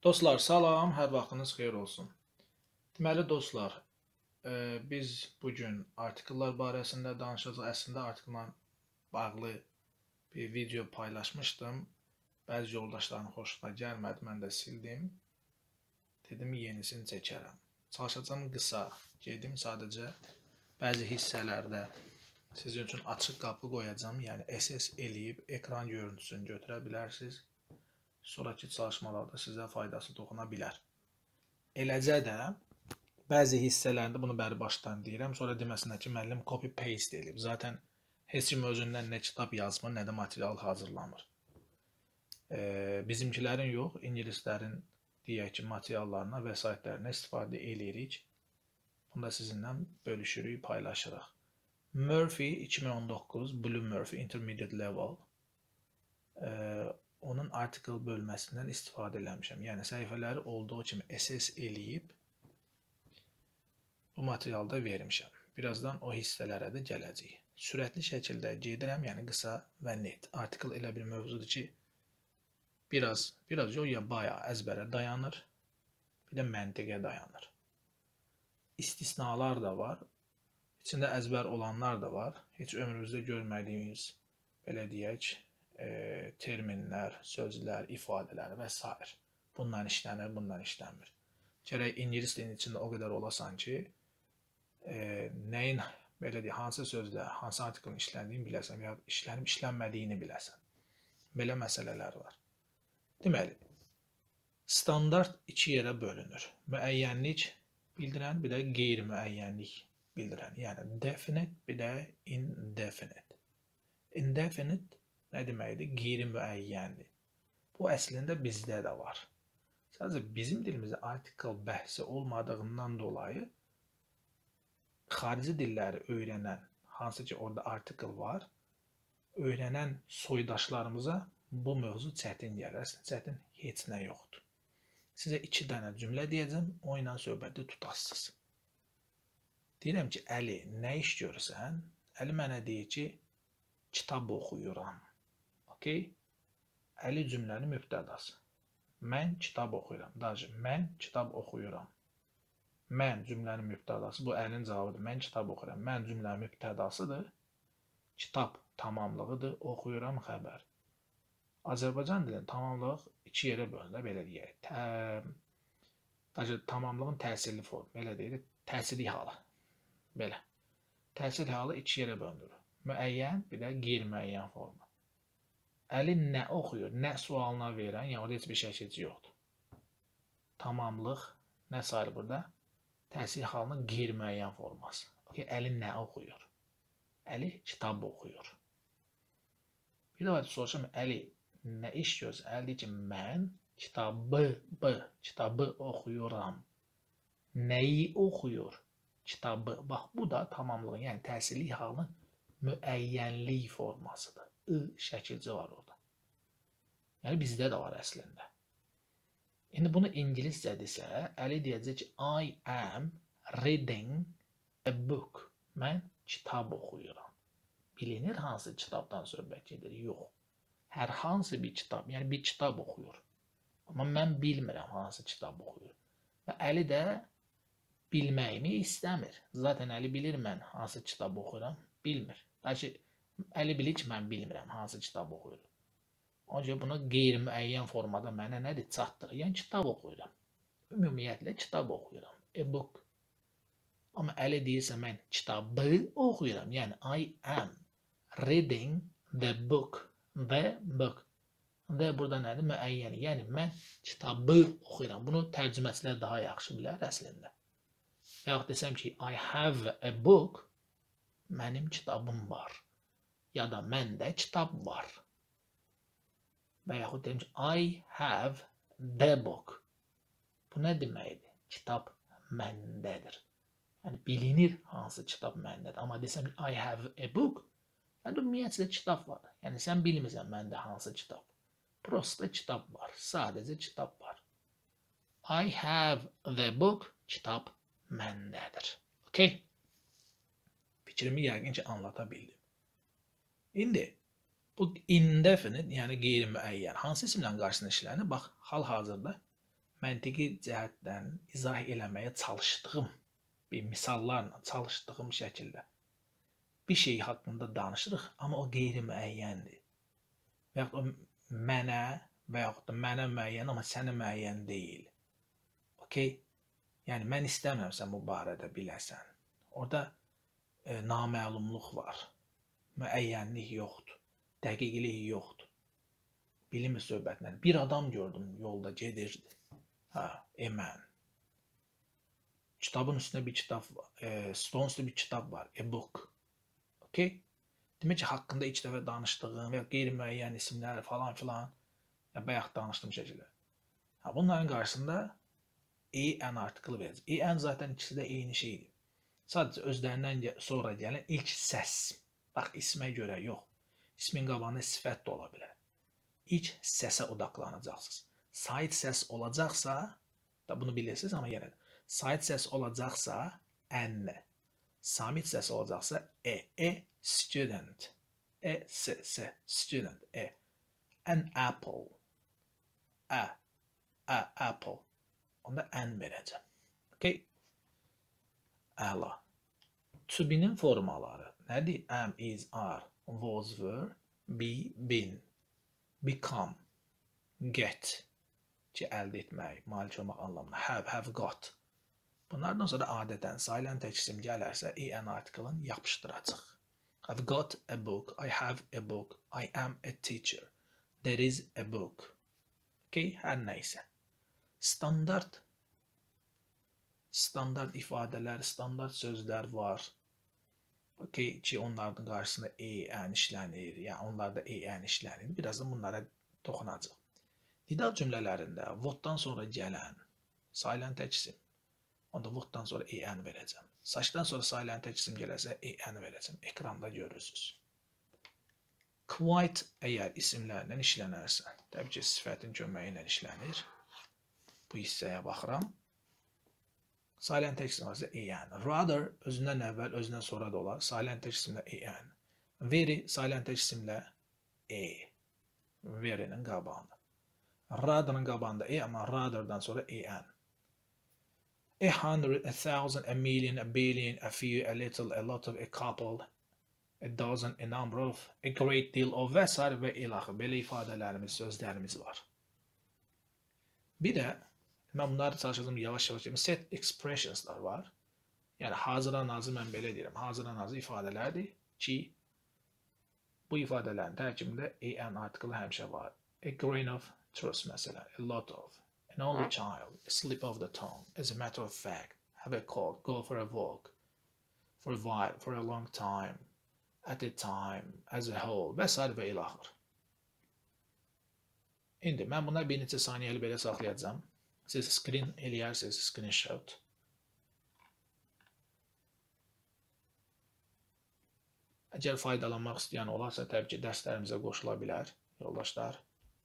Dostlar, salam, hər vaxtınız xeyir olsun. Deməli, dostlar, biz bugün artikellər barəsində danışacağıq. Əslində, artikellə bağlı bir video paylaşmışdım. Bəzi yoldaşların xoşuna gəlmədi, mən də sildim. Dedim, yenisini çəkərəm. Çalışacağım qısa, gedim sadəcə bəzi hissələrdə sizin üçün açıq qapı qoyacağım. Yəni, SS eləyib ekran görüntüsünü götürə bilərsiniz. Sonraki çalışmalarda sizə faydası toxuna bilər. Eləcə də bəzi hissələrində bunu bəri başdan deyirəm, sonra deməsinlər ki, müəllim copy-paste eləyib. Zaten heç kim özündən nə kitab yazmır, nə də material hazırlamır. Bizimkilərin yox, ingilislərin deyək ki, materiallarına, vəsaitlərinə istifadə eləyirik. Bunu da sizinlə bölüşürük, paylaşırıq. Murphy 2019, Blue Murphy Intermediate Level. Onun artikel bölməsindən istifadə eləmişəm. Yəni, səhifələri olduğu kimi SS eləyib bu materialda vermişəm. Birazdan o hissələrə də gələcəyik. Sürətli şəkildə gedirəm, yəni qısa və net. Artikel elə bir mövzudur ki, biraz yox, ya bayağı əzbərə dayanır, bir də məntiqə dayanır. İstisnalar da var, içində əzbər olanlar da var. Heç ömrümüzdə görmədiyimiz, belə deyək, terminlər, sözlər, ifadələr və s. Bundan işlənir, bundan işlənmir. Gərək ingilis dilinin içində o qədər olasan ki, nəyin, belə deyək, hansı sözlə, hansı artikelin işləndiyini biləsən və ya işlənib, işlənmədiyini biləsən. Belə məsələlər var. Deməli, standart iki yerə bölünür. Müəyyənlik bildirən, bir də qeyri-müəyyənlik bildirən. Yəni, definite, bir də indefinite. Indefinite nə deməkdir? Qeyri-müəyyəndir. Bu, əslində bizdə də var. Sadəcə, bizim dilimizdə artikel bəhsi olmadığından dolayı xarici dilləri öyrənən, hansı ki, orada artikel var, öyrənən soydaşlarımıza bu mövzu çətin gəlir. Əslində, çətin heç nə yoxdur. Sizə 2 dənə cümlə deyəcəm, o ilə söhbəti tutasınız. Deyirəm ki, Əli, nə iş görürsən? Əli mənə deyir ki, kitab oxuyuram. Əli cümlənin mübtədası. Mən kitab oxuyuram. Mən kitab oxuyuram. Mən cümlənin mübtədası. Bu Əlin cavabıdır. Mən kitab oxuyuram. Mən cümlənin mübtədasıdır. Kitab tamamlığıdır. Oxuyuram xəbər. Azərbaycan dilinin tamamlıq 2 yerə bölünür. Belə deyək. Tamamlığın təsirli formu. Belə deyək. Təsirli halı. Belə. Təsirli halı 2 yerə bölünür. Müəyyən, bir də qeyri-müəyyən formu. Əli nə oxuyur, nə sualına verən, yəni orada heç bir şəkilci yoxdur. Tamamlıq, nə sayılır burada? Təsir halının qeyri-müəyyən forması. Əli nə oxuyur? Əli kitab oxuyur. Bir də soruşam, Əli nə iş görürsən? Əli deyir ki, mən kitabı oxuyuram. Nəyi oxuyur? Kitabı. Bax, bu da tamamlığın, yəni təsirli halının müəyyənlik formasıdır. Şəkilci var orada. Yəni, bizdə də var əslində. İndi bunu ingiliscə desə, Əli deyəcək ki, I am reading a book. Mən kitab oxuyuram. Bilinir hansı kitabdan söhbət gedir? Yox. Hər hansı bir kitab, yəni bir kitab oxuyur. Amma mən bilmirəm hansı kitab oxuyur. Və Əli də bilməyimi istəmir. Zaten Əli bilir mən hansı kitab oxuyuram, bilmir. Əli bilir ki, mən bilmirəm hansı kitab oxuyuram. Ancaq buna qeyri-müəyyən formada mənə nədir? Çatdırır. Yəni, kitab oxuyuram. Ümumiyyətlə, kitab oxuyuram. A book. Amma Əli deyirsə, mən kitabı oxuyuram. Yəni, I am reading the book. The book. The burada nədir? Müəyyən. Yəni, mən kitabı oxuyuram. Bunu tərcüməsilər daha yaxşı bilər əslində. Və yaxud desəm ki, I have a book. Mənim kitabım var. Ya da məndə kitab var. Və yaxud deyim ki, I have the book. Bu nə deməkdir? Kitab məndədir. Yəni, bilinir hansı kitab məndədir. Amma desəm ki, I have a book, yəni, ümumiyyətlə kitab var. Yəni, sən bilmirsən məndə hansı kitab. Prosta kitab var. Sadəcə kitab var. I have the book, kitab məndədir. Okay? Fikrimi yəqin ki, anlata bildim. İndi, bu indefinite, yəni qeyri-müəyyən, hansı isimlərin qarşısında işlənir? Bax, hal-hazırda məntiqi cəhətdən izah eləməyə çalışdığım, bir misallarla çalışdığım şəkildə bir şey haqqında danışırıq, amma o qeyri-müəyyəndir. Və yaxud da mənə və yaxud da mənə müəyyən, amma sənə müəyyən deyil. Okey? Yəni, mən istəmirəm sən bu barədə biləsən. Orada naməlumluq var. Müəyyənlik yoxdur. Dəqiqlik yoxdur. Bilim söhbətlə. Bir adam gördüm yolda gedirdi. Mən. Kitabın üstündə bir kitab var. Stolun üstündə bir kitab var. A book. Okay? Demək ki, haqqında ilk dəfə danışdığım və qeyri-müəyyən isimlər falan filan bayaq danışdığım şəkildə. Bunların qarşısında an artiklı verəcək. An zaten ikisi də eyni şeydir. Sadəcə özlərindən sonra gələn ilk səs. Bax, ismə görə yox. İsmin qabağında sifət də ola bilər. İlk səsə odaqlanacaqsınız. Sait səs olacaqsa, da bunu bilirsiniz, amma yenə də. Sait səs olacaqsa, n. Samit səs olacaqsa, student. Student. An apple. Apple. Onda n verəcəm. Okay? Əla. To be'nin formaları nədir? Am, is, are, was, were, be, been, become, get ki, əldə etmək, malik olmaq anlamına, have got. Bunlardan sonra adətən sayılan tək isim gələrsə, an artiklını yapışdıracaq. I've got a book, I have a book, I am a teacher, there is a book. Okay, hər nəysə. Standart ifadələr, standart sözlər var. Okay, ki, onların qarşısında an işlənir, yəni onlarda an işlənir. Birazdan bunlara toxunacaq. Didal cümlələrində what'dan sonra gələn sayılan tək isim, onda what'dan sonra an verəcəm. Saçdan sonra sayılan tək isim gələrsə an verəcəm. Ekranda görürsünüz. Quite əgər isimlərlə işlənərsə, təbii ki, sifətin köməyi ilə işlənir. Bu hissəyə baxıram. Sayılan tək isim varsa an. Rather özündən əvvəl, özündən sonra da olar. Sayılan tək isimlə an. Very sayılan tək isimlə very'nin qabağında. Rather'ın qabağında amma rather'dan sonra an. 100, 1,000, a million, a billion, a few, a little, a lot of, a couple, a dozen, a number of, a great deal of və s. və ilaxı. Belə ifadələrimiz, sözlərimiz var. Bir də mən bunları çalışacağım yavaş-yavaş. Set expressionslar var. Yəni, hazıra nazır mən belə deyirəm. Hazıra nazır ifadələrdir ki, bu ifadələrin tərkibində an artiklı həmişə var. A grain of truth məsələn, a lot of, an only child, a slip of the tongue, as a matter of fact, have a cold, go for a walk, for a while, for a long time, at a time, as a whole və s. və ilaxır. İndi mən bunları bir neçə saniyəli belə saxlayacağım. Siz screen eləyərsiniz, screenshot. Əgər faydalanmaq istəyən olarsa, təbii ki, dərslərimizə qoşula bilər, yoldaşlar.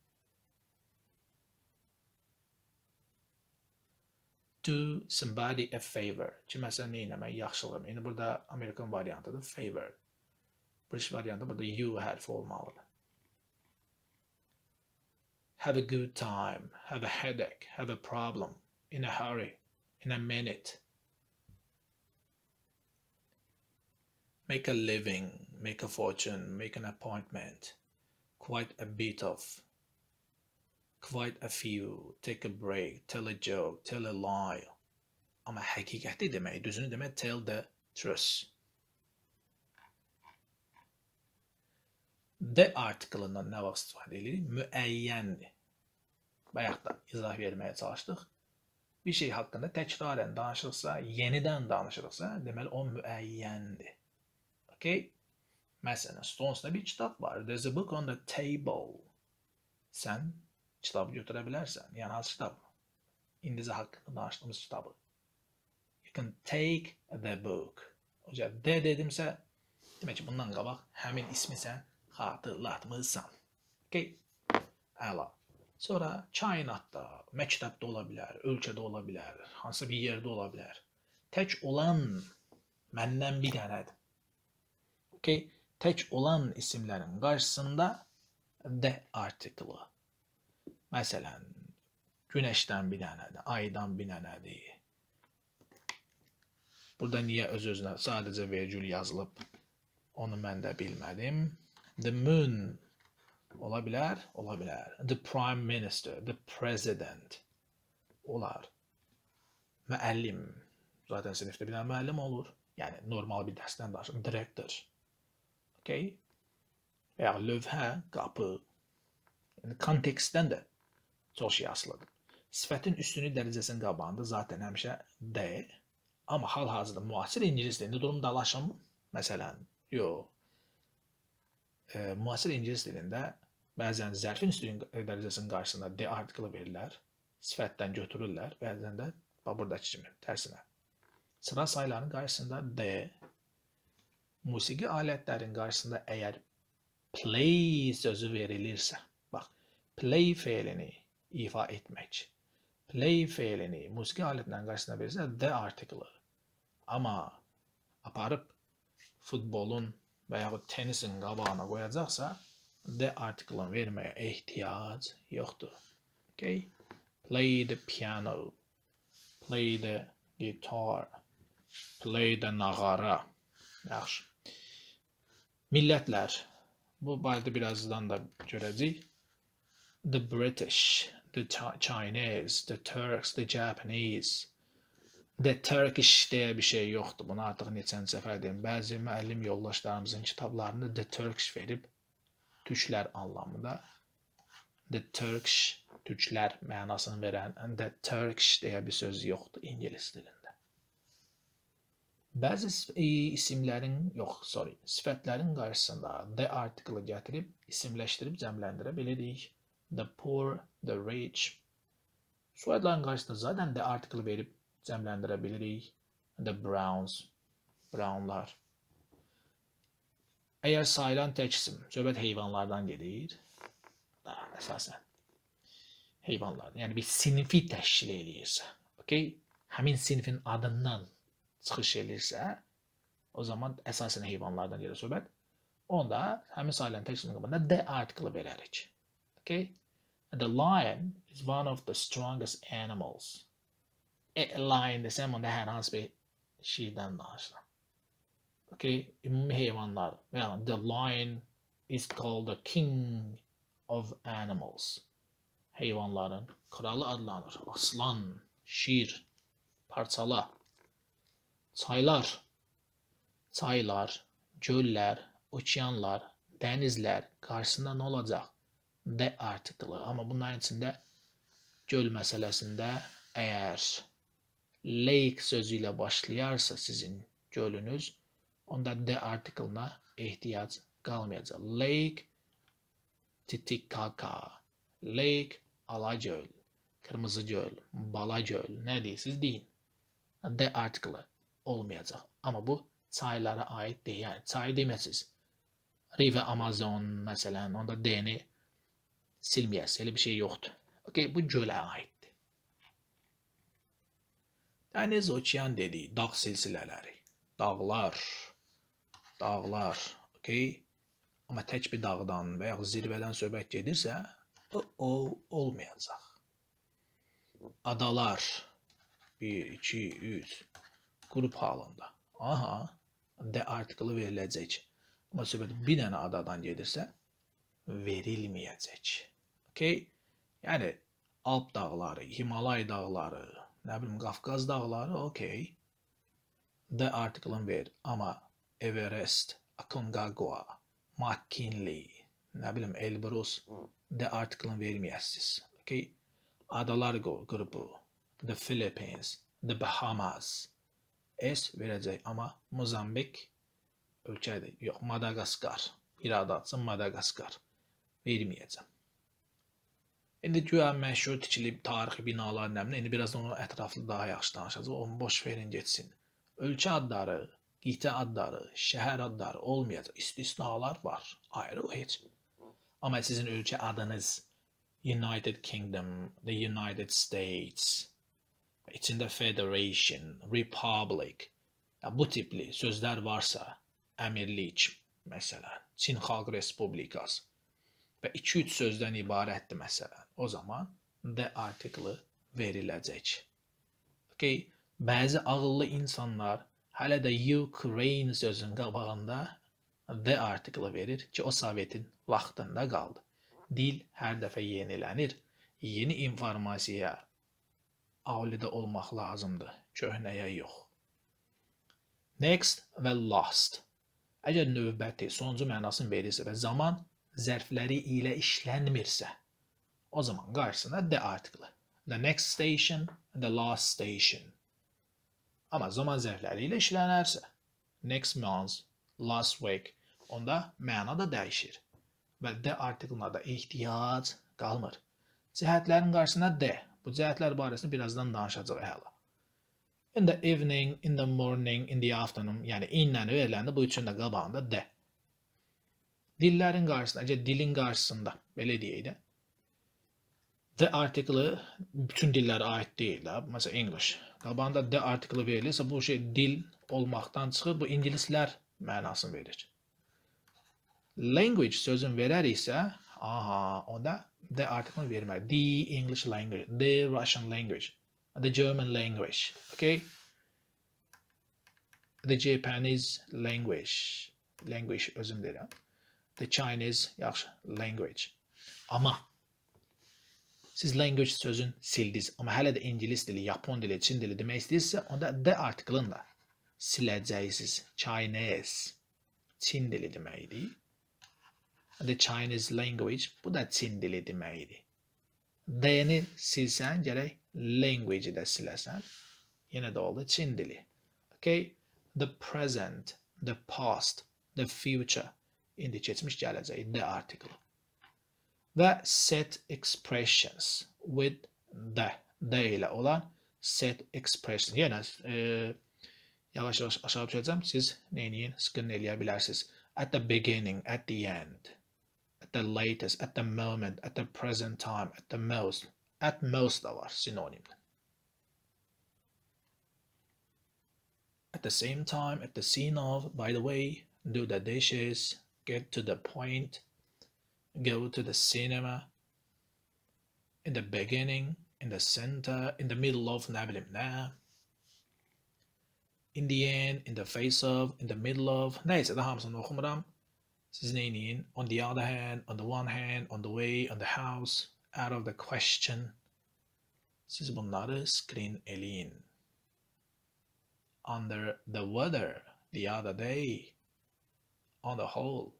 Do somebody a favor. Kiməsə nə eləmək, yaxşılıq. İndi burada Amerikan variantıdır, favor. British variantı burada you hərfi olmalıdır. Have a good time, have a headache, have a problem, in a hurry, in a minute. Make a living, make a fortune, make an appointment, quite a bit of, quite a few, take a break, tell a joke, tell a lie. Amma həqiqəti demək, düzünü demək, tell the truth. The artiklından nə vaxt istifadə edilir? Müəyyəndir. Bayaq da izah verməyə çalışdıq. Bir şey haqqında təkrarən danışırsa, yenidən danışırsa, deməli o müəyyəndir. Okay? Məsələn, stolun üstündə bir kitab var. There's a book on the table. Sən kitabı götürə bilərsən. Yəni, hansı kitab? İndicə haqqında danışdığımız kitabı. You can take the book. O cəhət, de dedimsə, demək ki, bundan qabaq həmin ismi sən xatırlatmırsan. Okay? Əla. Sonra kainatda, məktəbdə ola bilər, ölkədə ola bilər, hansısa bir yerdə ola bilər. Tək olan məndən bir dənədir. Okay? Tək olan isimlərin qarşısında the artiklı. Məsələn, Güneşdən bir dənədir, aydan bir dənədir. Burada niyə öz-özünə sadəcə vergül yazılıb, onu mən də bilmədim. The moon ola bilər, ola bilər. The prime minister, the president olar. Müəllim, zaten sinifdə bir dənə müəllim olur. Yəni normal bir dərsdən danışır. Director. Okay? Veya lövhə, qapı. Yəni kontekstdən də çox şey asılıdır. Sifətin üstünlük dərəcəsinin qabağında zaten həmişə D. Amma hal-hazırda müasir ingilis dilində durum dalaşım. Məsələn, yox. Müasir ingilis dilində bəzən zərfin üstünlük dərəcəsinin qarşısında D artiklı verirlər. Sifətdən götürürlər. Bəzən də buradakı kimi, tərsinə. Sıra sayılarının qarşısında D. Musiqi alətlərin qarşısında əgər play sözü verilirsə, bax, play feilini ifa etmək. Play feilini musiqi alətlərinin qarşısında verirsə D artiklı. Amma aparıb futbolun və yaxud tenisin qabağına qoyacaqsa D artiklını verməyə ehtiyac yoxdur. Okay? Play the piano. Play the guitar. Play the nağara. Yaxşı. Millətlər. Bu barədə birazdan da görəcəyik. The British, the Chinese, the Turks, the Japanese. The Turkish deyə bir şey yoxdur. Bunu artıq neçənci səfər deyim. Bəzi müəllim yoldaşlarımızın kitablarında The Turkish verib türklər anlamında. The Turkish, türklər mənasını verən The Turkish deyə bir söz yoxdur ingilis dilində. Bəzi isimlərin, sifətlərin qarşısında the artiklı gətirib, isimləşdirib, cəmləndirə bilirik. The poor, the rich. Soyadların qarşısında zaten the artiklı verib, cəmləndirə bilirik. The browns, brownlar. Əgər sayılan tək isim, söhbət heyvanlardan gedir, əsasən heyvanlardan, yəni bir sinifi təşkil edirsə, okay? Həmin sinifin adından çıxış edirsə, o zaman əsasən heyvanlardan gedir söhbət. Onda həmin sayılan tək isimin qabağında the artiklı verərik. Okay? The lion is one of the strongest animals. Lion desəm, onda hər hansı bir şeydən danışıram. Okay? Ümumi heyvanlar. The lion is called the king of animals. Heyvanların kralı adlanır. Aslan, şir, parçala. Çaylar, göllər, okeanlar, dənizlər qarşısında nə olacaq? The artiklı. Amma bunların içində göl məsələsində əgər lake sözü ilə başlayarsa sizin gölünüz, onda the artiklına ehtiyac qalmayacaq. Lake, Titicaca. Lake, Alagöl, Kırmızı göl, Bala göl. Nə deyirsiniz deyin. The artiklı olmayacaq. Amma bu çaylara aid deyil. Yəni çay deməsiz. River Amazon məsələn, onda D-ni silməyəsiz. Elə bir şey yoxdur. Okay, bu gölə aiddir. Dəniz, okean dedik, dağ silsilələri. Dağlar, okay? Amma tək bir dağdan və yaxud zirvədən söhbət gedirsə, o olmayacaq. Adalar, 1, 2, 3, qrup halında. Aha, the artiklı veriləcək. Amma söhbət bir dənə adadan gedirsə, verilməyəcək. Okay? Yəni, Alp dağları, Himalay dağları, nə bilim, Qafqaz dağları, okay. The artiklını ver. Amma Everest, Aconcagua, McKinley, nə bilim, Elbrus, the artiklını verməyəsiniz. Okay? Adalar qrupu, the Philippines, the Bahamas. S verəcək, amma Mozambik ölkədir. Yox, Madagaskar. Bir adı atsın, Madagaskar. Verməyəcəm. İndi güya məşhur tikilib tarixi binalar nəmlə, indi biraz onu ətraflı daha yaxşı danışacaq. Onu boş verin geçsin. Ölkə adları, qitə adları, şəhər adları olmayacaq. İstisnalar var. Ayrı o heç. Amma sizin ölkə adınız United Kingdom, the United States, içində Federation, Republic, bu tipli sözlər varsa, əmirlik, məsələn, Çin Xalq Respublikası və 2-3 sözdən ibarətdir məsələn, o zaman the article veriləcək. Okay. Bəzi ağıllı insanlar hələ də Ukraine sözünün qabağında the article verir ki, o Sovetin vaxtında qaldı. Dil hər dəfə yenilənir. Yeni informasiyaya avlidə olmaq lazımdır. Köhnəyə yox. Next və last. Əgər növbəti, sonuncu mənasını verirsə və zaman zərfləri ilə işlənmirsə, o zaman qarşısına the article. The next station, the last station. Amma zaman zərfləri ilə işlənərsə, next month, last week, onda məna da dəyişir. Və the article-na da ehtiyac qalmır. Cəhətlərin qarşısına the. Bu cəhətlər barəsində birazdan danışacaq hələ. In the evening, in the morning, in the afternoon, yəni inlə veriləndə bu üçün də qabağında the. Dillərin qarşısında, dilin qarşısında, belə deyək də, the article bütün dillərə aid deyil də, məsələn English. Qabağında the article verilirsə, bu şey dil olmaqdan çıxır, bu ingilislər mənasını verir. Language sözün verəriksə, onda the article vermək. The English language, the Russian language, the German language, okay? The Japanese language, özüm deyirəm. The Chinese, yaxşı, language. Amma siz language sözün sildiniz, amma hələ də İngilis dili, Yapon dili, Çin dili demək istəyirsə, onda the article-ını da siləcəksiniz. Chinese, Çin dili deməkdir. The Chinese language, bu da Çin dili deməkdir. D-ni silsən, gərək language-i də siləsən. Yenə də oldu Çin dili. Okay? The present, the past, the future. İndi keçmiş gələcək, the article. Və set expressions with the ilə olan set expressions. Yenə yavaş-yavaş aşağı düşəcəm. Siz neyini sıqın eləyə bilərsiniz. At the beginning, at the end. At the latest, at the moment, at the present time, at the most. At most da var sinonimlə. At the same time, at the scene of, by the way, do the dishes, get to the point, go to the cinema, in the beginning, in the center, in the middle of, nə bilim nə, in the end, in the face of, in the middle of, neysə də hamısını oxumuram. Siz neyini? On the other hand, on the one hand, on the way, on the house, out of the question. Siz bunları screen eləyin. Under the weather, the other day, on the whole.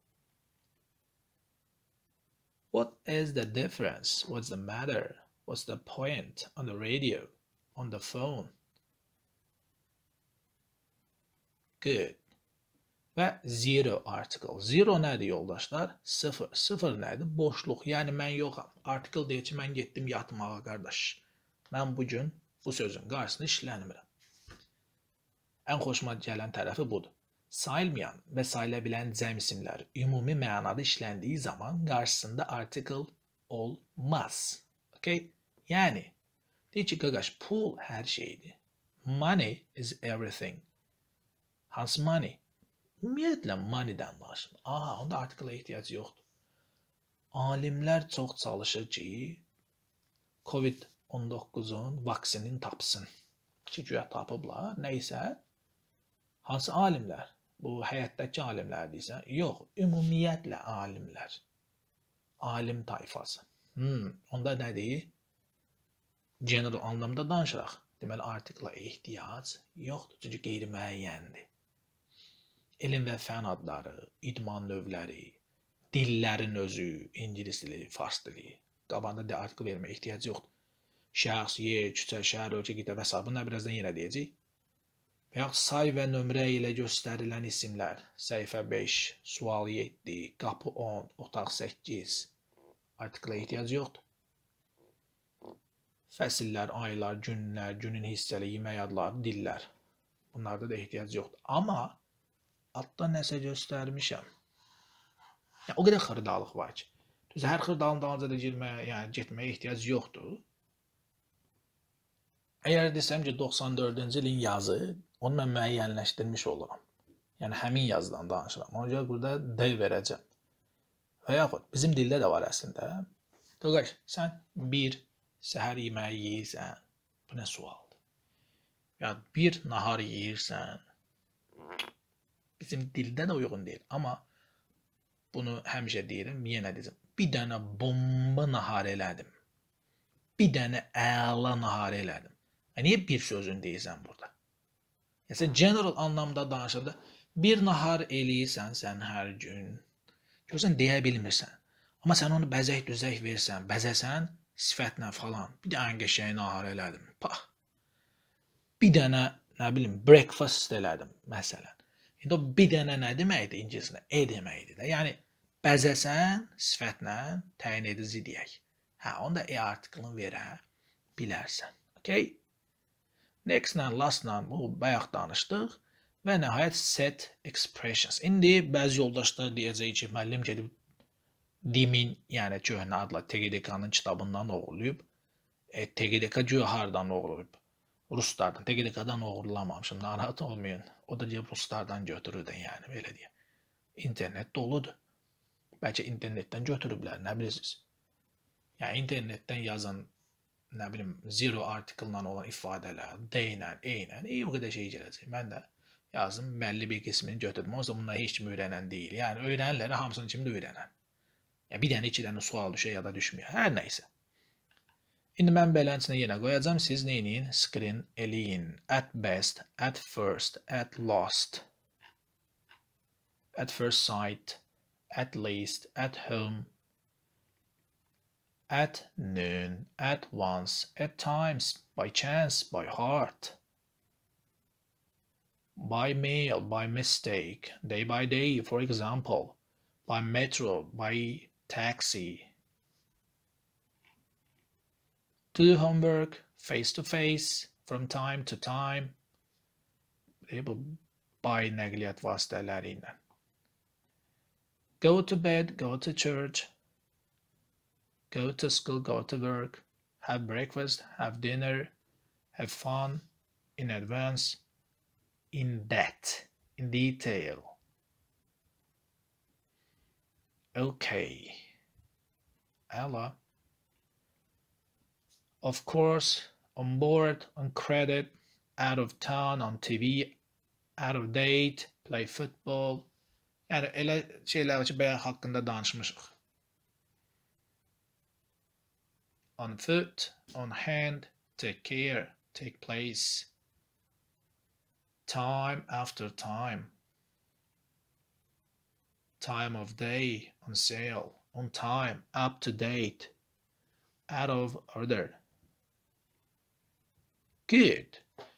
What is the difference? What's the matter? What's the point? On the radio, on the phone. Good. Və zero article. Zero nədir yoldaşlar? Sıfır. Sıfır nədir? Boşluq. Yəni mən yoxam. Article deyir ki, mən getdim yatmağa qardaş. Mən bugün bu sözün qarşısında işlənmirəm. Ən xoşuma gələn tərəfi budur. Sayılmayan və sayıla bilən cəm isimlər ümumi mənada işləndiyi zaman qarşısında article olmaz. Okay? Yəni, deyir ki, qaqaş, pul hər şeydir. Money is everything. Hansı money? Ümumiyyətlə, moneydən başlayın. Onda article ehtiyac yoxdur. Alimlər çox çalışır ki, COVID-19-un vaksinini tapsın. Ki, güya tapıblar, neysə. Hansı alimlər? Bu, həyətdəki alimlər deyirsə, yox, ümumiyyətlə alimlər. Alim tayfası. Onda nədir? General anlamda danışıraq. Deməli, article ehtiyac yoxdur, çünki qeyri-müəyyəndir. Elm və fən adları, idman növləri, dillərin özü, İngilis dili, Fars dili, qabağında de article vermə ehtiyac yoxdur. Şəxs, yer, küçə, şəhər, ölkə, qitə və s. Bunlar birazdan yenə deyəcək. Və yaxud say və nömrə ilə göstərilən isimlər, səhifə 5, sual 7, qapı 10, otaq 8, article ehtiyac yoxdur. Fəsillər, aylar, günlər, günün hissəli, yemək adları, dillər. Bunlarda da ehtiyac yoxdur. Amma altda nəsə göstərmişəm. O qədər xırdalıq var ki. Düz hər xırdalın dalınca da getməyə ehtiyac yoxdur. Əgər desəm ki, 94-cü ilin yazı, onu mən müəyyənləşdirmiş oluram. Yəni, həmin yazıdan danışıram. Ona görə burada D verəcəm. Və yaxud, bizim dildə də var əslində. Qaqaş, sən 1, Səhər yeməyi yeyirsən. Bu nə sualdır? Ya bir nahar yeyirsən. Bizim dildə də uyğun deyil. Amma bunu həmişə deyirəm. Yenə deyəcəm. Bir dənə bomba nahar elədim. Bir dənə əla nahar elədim. Niyə bir sözün deyirsən burada? Yəni, general anlamda danışanda bir nahar eləyirsən sən hər gün. Görsən, deyə bilmirsən. Amma sən onu bəzək-düzək versən, bəzəsən, sifətlə falan. Bir dənə qəşəng nahar elədim. Pah. Bir dənə, nə bilim, breakfast elədim, məsələn. İndi o bir dənə nə deməkdir ingiliscə? Deməkdir də. Yəni, bəzəsən, sifətlə təyin edici deyək. Onda artiklını verə bilərsən. Okay? Next-lə, last-lə bu bayaq danışdıq və nəhayət set expressions. İndi bəzi yoldaşlar deyəcək ki, müəllim gedib Dimin, yəni köhnə adla TGDK-nın kitabından oğurlayıb. TGDK güya hardan oğurlayıb? Ruslardan. TGDK-dan oğurlamamışım, narahat olmayın. O da deyib Ruslardan götürürdün, yəni, belə deyək. İnternet doludur. Bəlkə internetdən götürüblər, nə bilirsiniz? Yəni, internetdən yazan, nə bilim, zero article-la olan ifadələr, D-lə, E-lə, o qədər şey gələcək. Mən də yazdım, bəlli bir qismini götürdüm. Oysa bunlar heç kimi öyrənən deyil. Yəni, öyrənənləri hamısını kimi də öyrənən. Yəni, bir dənə, iki dənə sual düşə ya da düşmüyor. Hər nəysə. İndi mən belənçinə yenə qoyacağım. Siz neyinin? Screen eləyin. At best, at first, at last, at first sight, at least, at home, at noon, at once, at times, by chance, by heart, by mail, by mistake, day by day, for example, by metro, by taxi, to do homework, face to face, from time to time, by nəqliyyat vasitələri ilə. Go to bed, go to church, go to school, go to work, have breakfast, have dinner, have fun, in advance, in depth, in detail. Okay. Ella. Of course, on board, on credit, out of town, on TV, out of date, play football. Yəni, elə şeylər ki, bayaq haqqında danışmışıq. On foot, on hand, take care, take place. Time after time. Time of day, on sale, on time, up to date, out of order. Good.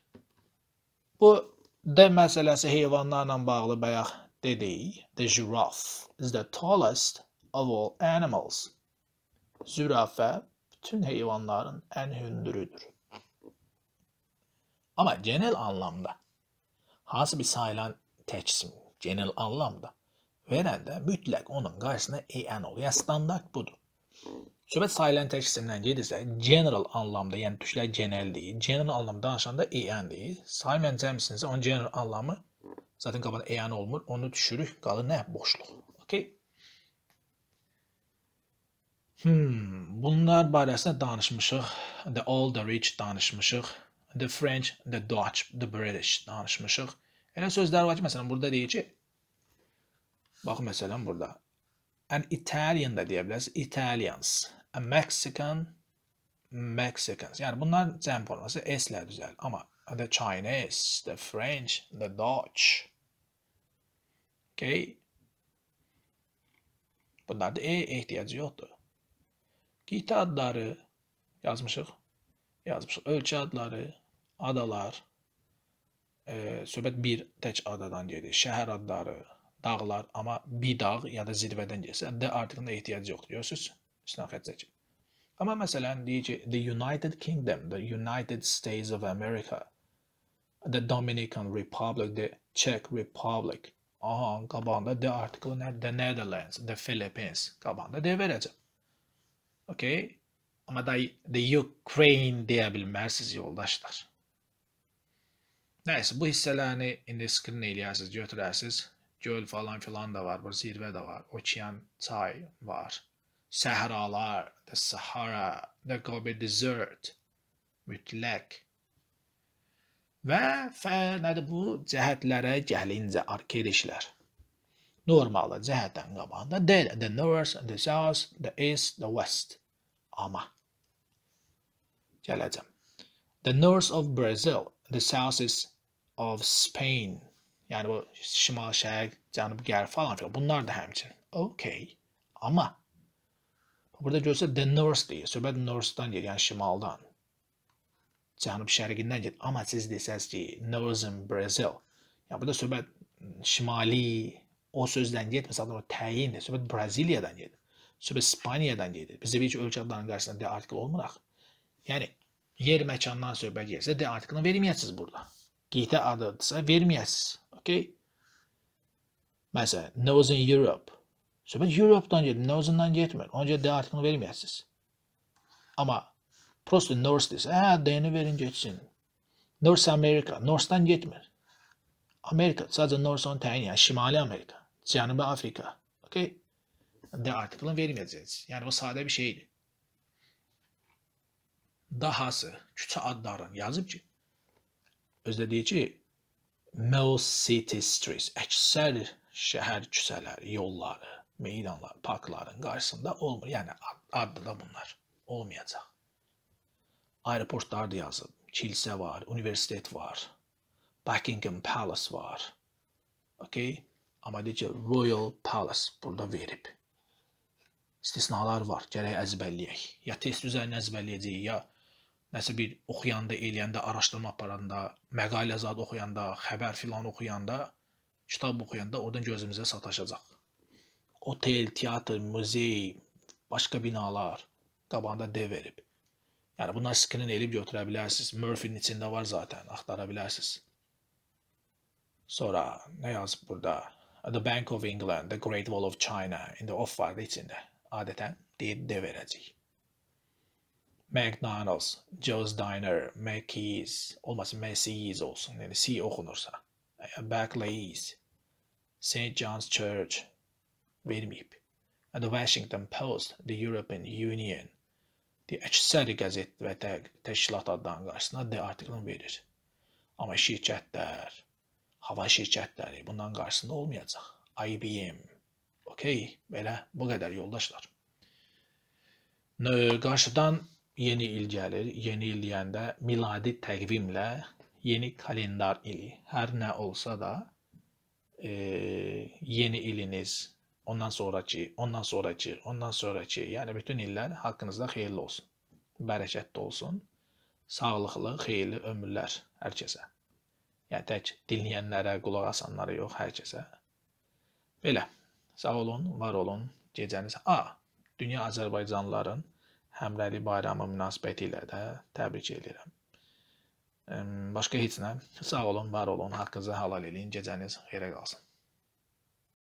Bu D məsələsi heyvanlarla bağlı bayaq dedik. The giraffe is the tallest of all animals. Zürafə bütün heyvanların ən hündürüdür. Amma genel anlamda hansı bir sayılan təksim genel anlamda verəndə mütləq onun qarşısına en olur. Yəni standart budur. Söhbət sayılan təksimdən gedirsə, general anlamda, yəni düşlər genel deyil. General anlamda danışanda en deyil. Saymayan cəmsinsə onun general anlamı zaten qabağında en olmur. Onu düşürük, qalır nə? Boşluq. Okay? Bunlar barəsində danışmışıq. The old, the rich danışmışıq. The French, the Dutch, the British danışmışıq. Elə sözlər var ki, məsələn, burada deyir ki, bax, məsələn, burada. An Italian da deyə bilərsiniz. Italians. A Mexican, Mexicans. Yəni, bunlar cəm forması S-lə düzəl. Amma the Chinese, the French, the Dutch. Okay? Bunlarda ehtiyacı yoxdur. Qita adları yazmışıq. Ölçü adları, adalar. Söhbət bir tək adadan gedir. Şəhər adları, dağlar, amma bir dağ ya da zirvədən gəlsə, D artıqında ehtiyacı yoxdur. Görürsünüz? Üstündən xət çəkin. Amma məsələn, deyir ki, the United Kingdom, the United States of America, the Dominican Republic, the Czech Republic. Aha, qabağında D artıqlı nədir? The Netherlands, the Philippines. Qabağında D verəcəm. Okay? Amma da the Ukraine deyə bilmərsiniz, yoldaşlar. Nəysə, bu hissələrini indi screen eləyərsiniz, götürərsiniz. Göl falan filan da var, zirvə də var, okean, çay var. Səhralar, the Sahara, The Kobe Desert. Mütləq. Və nədir bu? Cəhətlərə gəlincə arkadaşlar. Normalda cəhətdən qabağında the north, the south, the east, the west. Amma gələcəm. The north of Brazil, the south is of Spain. Yəni bu şimal, şərq, cənub, qərb falan filan. Bunlar da həmçinin. Okay. Amma burada görsə the north deyir. Söhbət northdan gedir, yəni şimaldan. Cənub şərqindən gedir. Amma siz desəz ki northern Brazil. Yəni burada söhbət şimali o sözdən getmir. Zaten o təyindir. Söhbət Braziliyadan gedir. Söhbət İspaniyadan gedir. Bizdə bir ölkə adlarının qarşısında de artikel olmuraq. Yəni yer məkandan söhbət gəlsə de artikelini verməyəsiniz burada. Qitə adıdırsa verməyəsiniz. Okay? Məsələn, Northern Europe. Söhbət Europe'dan gedir, Northern'dan getmir. Onca de artikelini verməyəsiniz. Amma prosto North desə, deyini verin geçsin. North America, North'dan getmir. Amerika, sadəcə North onun təyin, yəni Şimali Amerika, Cənubi Afrika. Okay? De artikelini verməyəcəksiniz. Yəni bu sadə bir şeydir. Dahası küçə adlarını yazıb ki, özdə deyir ki, most city streets, əksər şəhər küçələri, yolları, meydanlar, parkların qarşısında olmur. Yəni adlı da bunlar olmayacaq. Aeroportlar da yazıb, kilsə var, universitet var, Buckingham Palace var. Okay? Amma deyir ki, Royal Palace burada verib. İstisnalar var, gərək əzbərləyək. Ya test üzərinə əzbərləyəcəyik, ya nəsə bir oxuyanda, eləyəndə, araşdırma aparanda, məqalə zad oxuyanda, xəbər filan oxuyanda, kitab oxuyanda oradan gözümüzə sataşacaq. Otel, teatr, muzey, başqa binalar qabağında dev verib. Yəni bunlar screen elib götürə bilərsiniz. Murphy'nin içində var zaten, axtara bilərsiniz. Sonra nə yazıb burada? The Bank of England, the Great Wall of China, indi of vardı içində. Adətən deyib dev verəcək. McDonald's, Joe's Diner, Macy's, olmasın Macy's olsun, yəni C oxunursa. Barclays, St. John's Church verməyib. The Washington Post, the European Union, əksəri qəzet və təşkilat adlarının qarşısına de artikelini verir. Amma şirkətlər, hava şirkətləri bundan qarşısında olmayacaq. IBM, okey, belə bu qədər yoldaşlar. Qarşıdan yeni il gəlir. Yeni il deyəndə miladi təqvimlə yeni kalendar ili. Hər nə olsa da yeni iliniz, ondan sonraki, yəni bütün illər haqqınızda xeyirli olsun. Bərəkətli olsun. Sağlıqlı, xeyirli ömürlər hər kəsə. Yəni tək dinləyənlərə, qulaq asanlara yox, hər kəsə. Belə, sağ olun, var olun, gecəniz. Dünya Azərbaycanlıların Həmrəylik bayramı münasibəti ilə də təbrik edirəm. Başqa heç nə. Sağ olun, var olun, haqqınızı halal eləyin, gecəniz xeyrə qalsın.